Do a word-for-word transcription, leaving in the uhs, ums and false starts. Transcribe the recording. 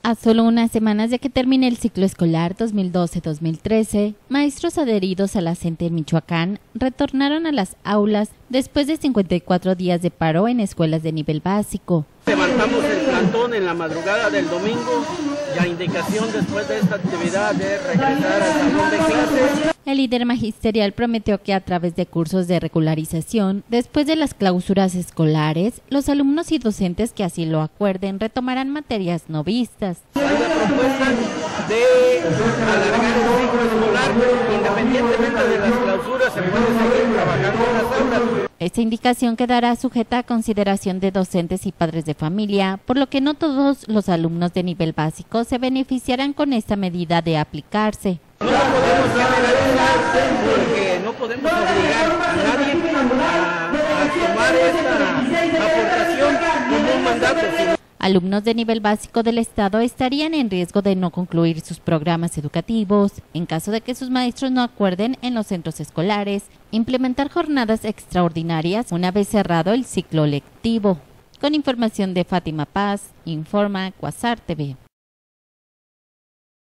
A solo unas semanas de que termine el ciclo escolar dos mil doce dos mil trece, maestros adheridos a la C E N T E en Michoacán retornaron a las aulas después de cincuenta y cuatro días de paro en escuelas de nivel básico. Levantamos el plantón en la madrugada del domingo y a indicación después de esta actividad de regresar al salón de clases. El líder magisterial prometió que a través de cursos de regularización, después de las clausuras escolares, los alumnos y docentes que así lo acuerden retomarán materias no vistas. Hay la propuesta de alargar el ciclo escolar, independientemente de las clausuras, se puede seguir trabajando en las aulas. Esta indicación quedará sujeta a consideración de docentes y padres de familia, por lo que no todos los alumnos de nivel básico se beneficiarán con esta medida de aplicarse. No lo podemos generalizar porque no podemos obligar a nadie a, a tomar esta aportación como un mandato. Alumnos de nivel básico del estado estarían en riesgo de no concluir sus programas educativos en caso de que sus maestros no acuerden en los centros escolares implementar jornadas extraordinarias una vez cerrado el ciclo lectivo. Con información de Fátima Paz, informa Cuasar T V.